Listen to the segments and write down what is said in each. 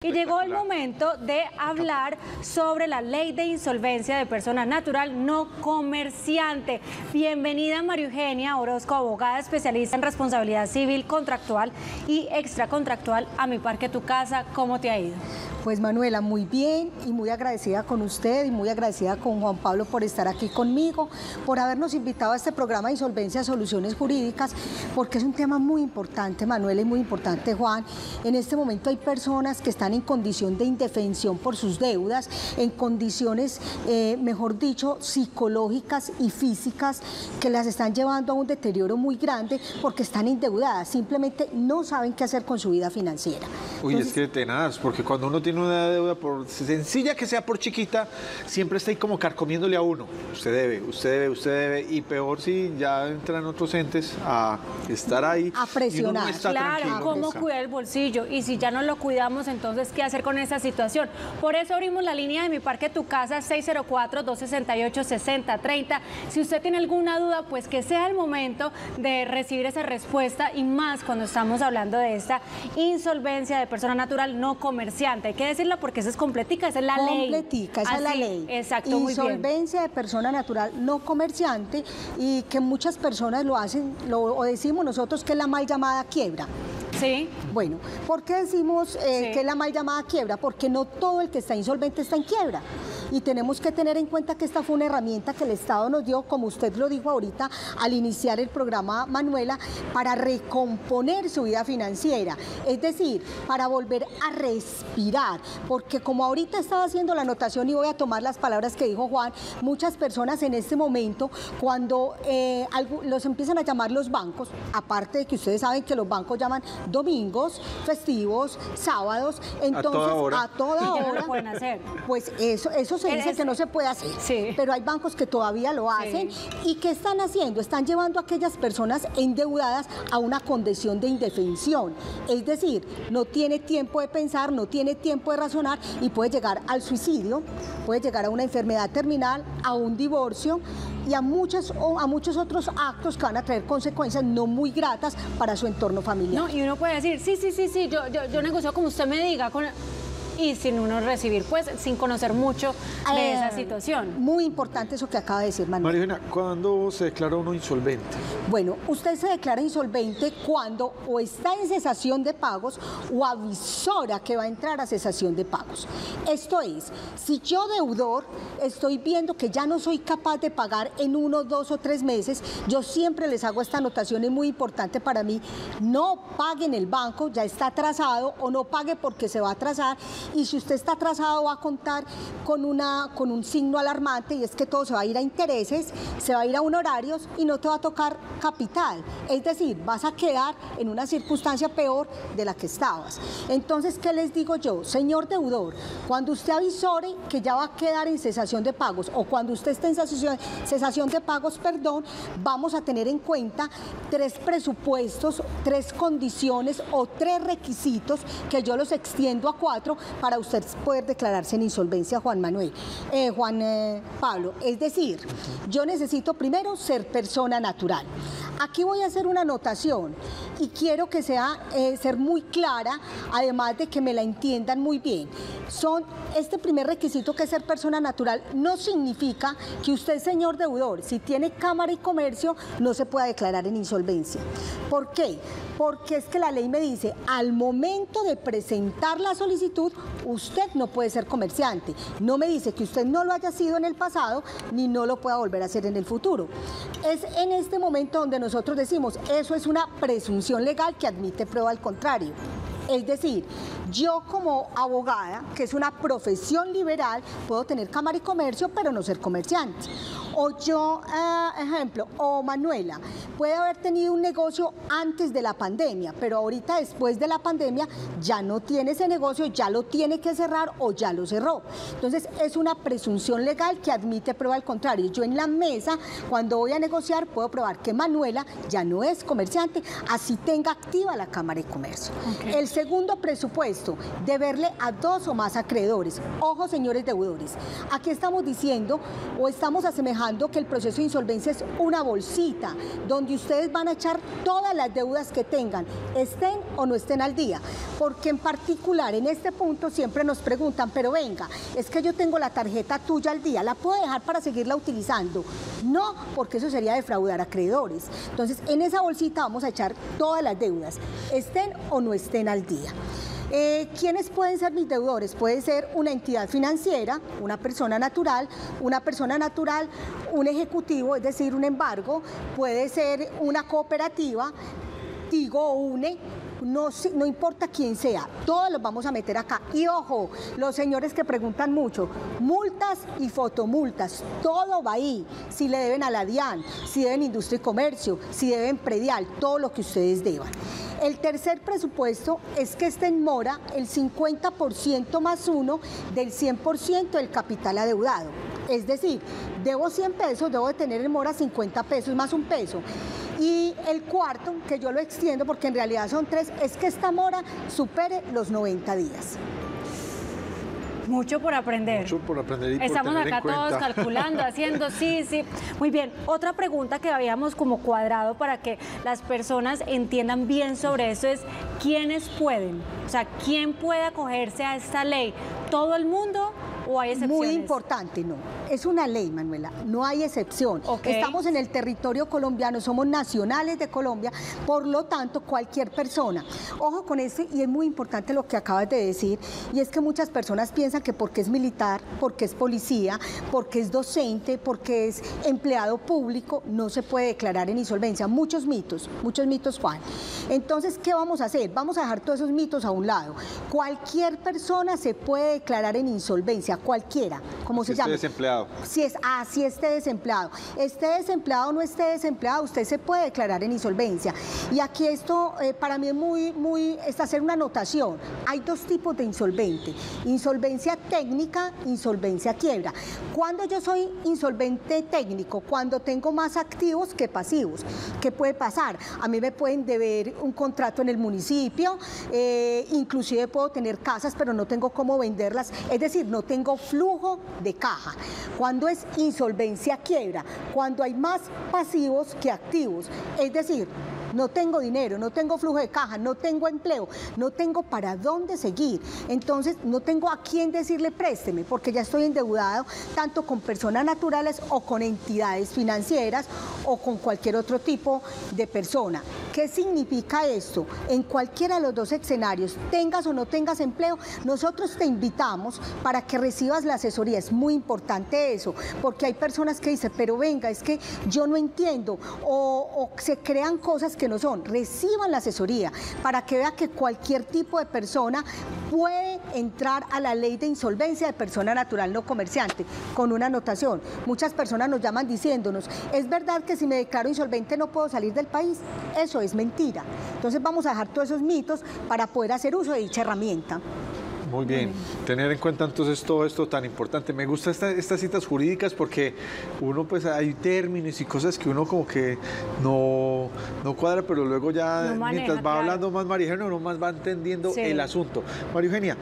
Y llegó el momento de hablar sobre la ley de insolvencia de persona natural no comerciante. Bienvenida María Eugenia Orozco, abogada especialista en responsabilidad civil, contractual y extracontractual a Mi Parque Tu Casa. ¿Cómo te ha ido? Pues Manuela, muy bien y muy agradecida con usted y muy agradecida con Juan Pablo por estar aquí conmigo, por habernos invitado a este programa de Insolvencia Soluciones Jurídicas, porque es un tema muy importante, Manuela, y muy importante, Juan. En este momento hay personas que están en condición de indefensión por sus deudas, en condiciones, mejor dicho, psicológicas y físicas que las están llevando a un deterioro muy grande porque están endeudadas, simplemente no saben qué hacer con su vida financiera. Uy, entonces, es que tenaz, porque cuando uno tiene una deuda, por sencilla que sea, por chiquita, siempre está ahí como carcomiéndole a uno. Usted debe, usted debe, usted debe, y peor si ya entran otros entes a estar ahí. A presionar. Y uno no está claro, ¿cómo cuidar el bolsillo? Y si ya no lo cuidamos, entonces, ¿qué hacer con esa situación? Por eso abrimos la línea de Mi Parque Tu Casa, 604-268-6030. Si usted tiene alguna duda, pues que sea el momento de recibir esa respuesta, y más cuando estamos hablando de esta insolvencia de persona natural no comerciante. Hay que decirlo porque esa es completica, esa es la ley. Completica, esa es la ley. Exacto, muy bien. Insolvencia de persona natural no comerciante, y que muchas personas lo hacen, o decimos nosotros que es la mal llamada quiebra. Sí. Bueno, ¿por qué decimos que es la mal llamada quiebra? Porque no todo el que está insolvente está en quiebra. Y tenemos que tener en cuenta que esta fue una herramienta que el Estado nos dio, como usted lo dijo ahorita al iniciar el programa, Manuela, para recomponer su vida financiera. Es decir, para volver a respirar. Porque como ahorita estaba haciendo la anotación, y voy a tomar las palabras que dijo Juan, muchas personas en este momento, cuando los empiezan a llamar los bancos, aparte de que ustedes saben que los bancos llaman domingos, festivos, sábados, entonces a toda hora no lo pueden hacer. Pues eso se dice que no se puede hacer, pero hay bancos que todavía lo hacen. ¿Y qué están haciendo? Están llevando a aquellas personas endeudadas a una condición de indefensión, es decir, no tiene tiempo de pensar, no tiene tiempo de razonar, y puede llegar al suicidio, puede llegar a una enfermedad terminal, a un divorcio y a muchos otros actos que van a traer consecuencias no muy gratas para su entorno familiar. No, y uno puede decir, sí, yo negocio como usted me diga, y sin uno recibir, pues, sin conocer mucho de esa situación. Muy importante eso que acaba de decir Manuel. María Eugenia, ¿cuándo se declara uno insolvente? Bueno, usted se declara insolvente cuando o está en cesación de pagos o avisora que va a entrar a cesación de pagos. Esto es, si yo deudor estoy viendo que ya no soy capaz de pagar en 1, 2 o 3 meses, yo siempre les hago esta anotación, es muy importante para mí: no pague en el banco, ya está atrasado, o no pague porque se va a atrasar. Y si usted está atrasado, va a contar con un signo alarmante, y es que todo se va a ir a intereses, se va a ir a honorarios y no te va a tocar capital. Es decir, vas a quedar en una circunstancia peor de la que estabas. Entonces, ¿qué les digo yo? Señor deudor, cuando usted avisore que ya va a quedar en cesación de pagos, o cuando usted esté en cesación de pagos, vamos a tener en cuenta 3 presupuestos, 3 condiciones o 3 requisitos que yo los extiendo a 4 para usted poder declararse en insolvencia, Juan Pablo. Es decir, yo necesito primero ser persona natural. Aquí voy a hacer una anotación y quiero que sea ser muy clara, además de que me la entiendan muy bien. Este primer requisito, que es ser persona natural, no significa que usted, señor deudor, si tiene cámara y comercio, no se pueda declarar en insolvencia. ¿Por qué? Porque es que la ley me dice, al momento de presentar la solicitud, usted no puede ser comerciante. No me dice que usted no lo haya sido en el pasado, ni no lo pueda volver a hacer en el futuro. Es en este momento donde nosotros decimos, eso es una presunción legal que admite prueba al contrario. Es decir, yo como abogada, que es una profesión liberal, puedo tener cámara y comercio, pero no ser comerciante. O yo, ejemplo, o Manuela, puede haber tenido un negocio antes de la pandemia, pero ahorita después de la pandemia ya no tiene ese negocio, ya lo tiene que cerrar o ya lo cerró. Entonces es una presunción legal que admite prueba al contrario. Yo en la mesa, cuando voy a negociar, puedo probar que Manuela ya no es comerciante, así tenga activa la Cámara de Comercio. Okay. El segundo presupuesto, deberle a 2 o más acreedores. Ojo, señores deudores, aquí estamos diciendo o estamos asemejando explicando que el proceso de insolvencia es una bolsita donde ustedes van a echar todas las deudas que tengan, estén o no estén al día, porque en particular en este punto siempre nos preguntan, pero venga, es que yo tengo la tarjeta tuya al día, ¿la puedo dejar para seguirla utilizando? No, porque eso sería defraudar a acreedores. Entonces, en esa bolsita vamos a echar todas las deudas, estén o no estén al día. ¿Quiénes pueden ser mis deudores? Puede ser una entidad financiera, una persona natural, un ejecutivo, es decir, un embargo, puede ser una cooperativa, Tigo o UNE, no importa quién sea, todos los vamos a meter acá. Y ojo, los señores que preguntan mucho, multas y fotomultas, todo va ahí. Si le deben a la DIAN, si deben Industria y Comercio, si deben predial, todo lo que ustedes deban. El tercer presupuesto es que esté en mora el 50% más 1 del 100% del capital adeudado. Es decir, debo 100 pesos, debo de tener en mora 50 pesos más un peso. Y el cuarto, que yo lo extiendo porque en realidad son 3, es que esta mora supere los 90 días. Mucho por aprender. Mucho por aprender y por Estamos tener acá en cuenta. todos calculando, haciendo, sí. Muy bien, otra pregunta que habíamos como cuadrado para que las personas entiendan bien sobre eso es, ¿quiénes pueden? O sea, ¿quién puede acogerse a esta ley? ¿Todo el mundo o hay excepciones? Muy importante, no. Es una ley, Manuela, no hay excepción. Okay. Estamos en el territorio colombiano, somos nacionales de Colombia, por lo tanto, cualquier persona. Ojo con esto, y es muy importante lo que acabas de decir, y es que muchas personas piensan que porque es militar, porque es policía, porque es docente, porque es empleado público, no se puede declarar en insolvencia. Muchos mitos, Juan. Entonces, ¿qué vamos a hacer? Vamos a dejar todos esos mitos a un lado. Cualquier persona se puede declarar en insolvencia, cualquiera, como se llama. Si esté desempleado. Si esté desempleado. Esté desempleado o no esté desempleado, usted se puede declarar en insolvencia. Y aquí esto para mí es hacer una anotación. Hay dos tipos de insolvente. Insolvencia técnica, insolvencia quiebra. Cuando yo soy insolvente técnico, cuando tengo más activos que pasivos. ¿Qué puede pasar? A mí me pueden deber un contrato en el municipio, inclusive puedo tener casas, pero no tengo cómo venderlas, es decir, no tengo flujo de caja. Cuando es insolvencia quiebra, cuando hay más pasivos que activos, es decir, no tengo dinero, no tengo flujo de caja, no tengo empleo, no tengo para dónde seguir. Entonces, no tengo a quién decirle présteme, porque ya estoy endeudado tanto con personas naturales o con entidades financieras o con cualquier otro tipo de persona. ¿Qué significa esto? En cualquiera de los dos escenarios, tengas o no tengas empleo, nosotros te invitamos para que recibas la asesoría. Es muy importante eso, porque hay personas que dicen, pero venga, es que yo no entiendo, o se crean cosas que no son. Reciban la asesoría para que vea que cualquier tipo de persona puede entrar a la ley de insolvencia de persona natural no comerciante, con una anotación. Muchas personas nos llaman diciéndonos, ¿es verdad que si me declaro insolvente no puedo salir del país? Eso es mentira. Entonces vamos a dejar todos esos mitos para poder hacer uso de dicha herramienta. Muy bien, tener en cuenta entonces todo esto tan importante. Me gustan estas citas jurídicas porque uno pues hay términos y cosas que uno como que no cuadra, pero luego ya no maneja, mientras va claro. hablando más María Eugenia, uno más va entendiendo el asunto. María Eugenia,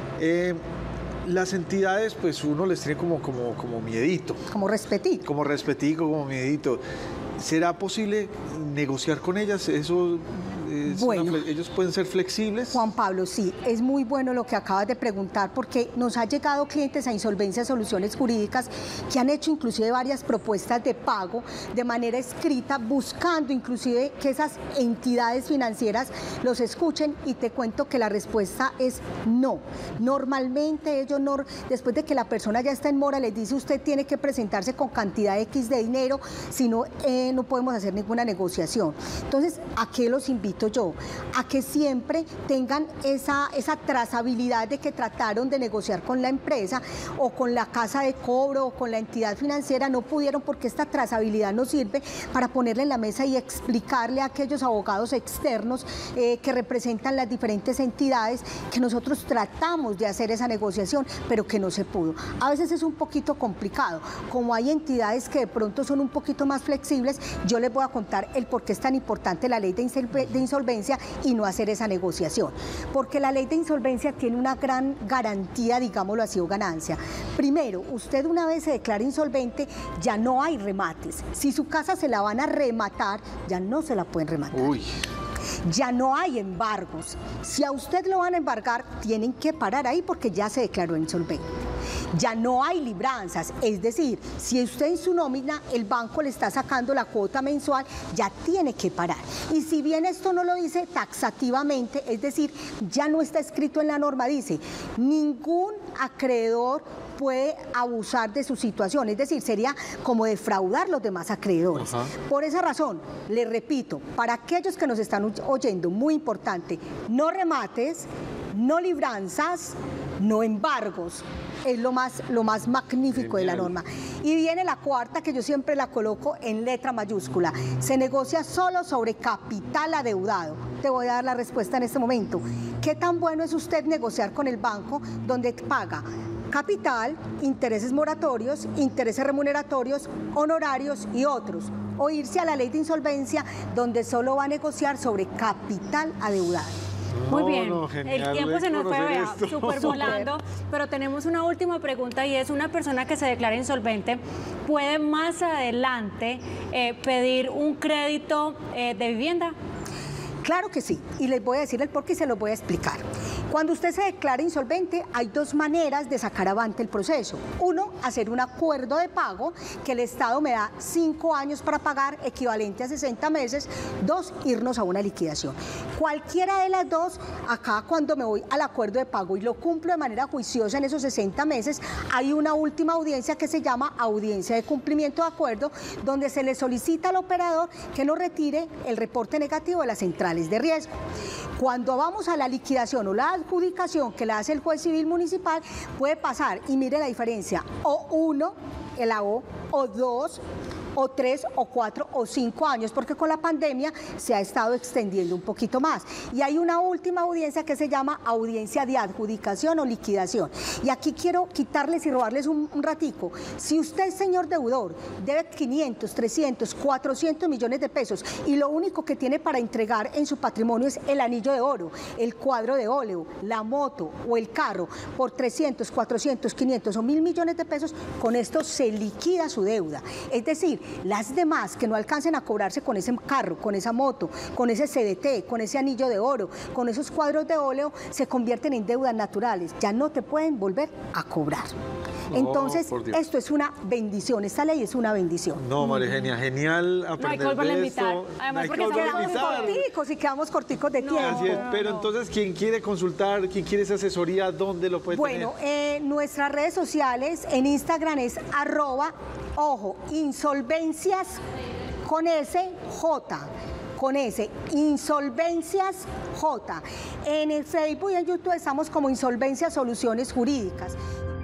las entidades pues uno les tiene como miedito. Como respetico. Como respetico, como miedito. ¿Será posible negociar con ellas? Eso bueno, ¿ellos pueden ser flexibles? Juan Pablo, sí, es muy bueno lo que acabas de preguntar porque nos han llegado clientes a Insolvencia Soluciones Jurídicas que han hecho inclusive varias propuestas de pago de manera escrita, buscando inclusive que esas entidades financieras los escuchen, y te cuento que la respuesta es no. Normalmente ellos no, después de que la persona ya está en mora, les dice usted tiene que presentarse con cantidad X de dinero, si no, no podemos hacer ninguna negociación. Entonces, ¿a qué los invito yo? A que siempre tengan esa trazabilidad de que trataron de negociar con la empresa o con la casa de cobro o con la entidad financiera, no pudieron, porque esta trazabilidad nos sirve para ponerle en la mesa y explicarle a aquellos abogados externos que representan las diferentes entidades que nosotros tratamos de hacer esa negociación, pero que no se pudo. A veces es un poquito complicado. Como hay entidades que de pronto son un poquito más flexibles, yo les voy a contar el por qué es tan importante la ley de insolvencia insolvencia y no hacer esa negociación. Porque la ley de insolvencia tiene una gran garantía, digámoslo así, o ganancia. Primero, usted una vez se declara insolvente, ya no hay remates. Si su casa se la van a rematar, ya no se la pueden rematar. Uy. Ya no hay embargos. Si a usted lo van a embargar, tienen que parar ahí porque ya se declaró insolvente. Ya no hay libranzas, es decir, si usted en su nómina el banco le está sacando la cuota mensual, ya tiene que parar. Y si bien esto no lo dice taxativamente, es decir, ya no está escrito en la norma, dice, ningún acreedor puede abusar de su situación, es decir, sería como defraudar a los demás acreedores. Ajá. Por esa razón, le repito, para aquellos que nos están oyendo, muy importante, no remates, no libranzas, no embargos. Es lo más magnífico de la norma. Y viene la cuarta, que yo siempre la coloco en letra mayúscula. Se negocia solo sobre capital adeudado. Te voy a dar la respuesta en este momento. ¿Qué tan bueno es usted negociar con el banco donde paga capital, intereses moratorios, intereses remuneratorios, honorarios y otros? O irse a la ley de insolvencia donde solo va a negociar sobre capital adeudado. Muy bien, genial, el tiempo se nos fue, conocer vea, esto. súper volando, pero tenemos una última pregunta y es, ¿una persona que se declara insolvente puede más adelante pedir un crédito de vivienda? Claro que sí, y les voy a decir el por qué y se lo voy a explicar. Cuando usted se declara insolvente, hay dos maneras de sacar avante el proceso. Uno, hacer un acuerdo de pago, que el Estado me da 5 años para pagar, equivalente a 60 meses. Dos, irnos a una liquidación. Cualquiera de las dos, acá cuando me voy al acuerdo de pago y lo cumplo de manera juiciosa en esos 60 meses, hay una última audiencia que se llama audiencia de cumplimiento de acuerdo, donde se le solicita al operador que nos retire el reporte negativo de las centrales de riesgo. Cuando vamos a la liquidación o la adjudicación que la hace el juez civil municipal, puede pasar, y mire la diferencia, o 1, la O, o 2, o 3, o 4, o 5 años, porque con la pandemia se ha estado extendiendo un poquito más. Y hay una última audiencia que se llama audiencia de adjudicación o liquidación. Y aquí quiero quitarles y robarles un ratico. Si usted, señor deudor, debe 500, 300, 400 millones de pesos y lo único que tiene para entregar en su patrimonio es el anillo de oro, el cuadro de óleo, la moto o el carro por 300, 400, 500 o 1.000 millones de pesos, con esto se liquida su deuda. Es decir, las demás que no alcancen a cobrarse con ese carro, con esa moto, con ese CDT, con ese anillo de oro, con esos cuadros de óleo, se convierten en deudas naturales. Ya no te pueden volver a cobrar. Entonces, esto es una bendición. Esta ley es una bendición. No, María Eugenia, genial aprender No hay que volverla a de invitar. esto. Además, Hay porque que volverla a Quedamos invitar. corticos y quedamos corticos de tiempo. Así es, pero entonces, quien quiere consultar, quien quiere esa asesoría, ¿dónde lo puede Bueno, tener? nuestras redes sociales en Instagram es @ ojo, insolvencias con S, J. Con S, Insolvencias J. En el Facebook y en YouTube estamos como Insolvencias Soluciones Jurídicas.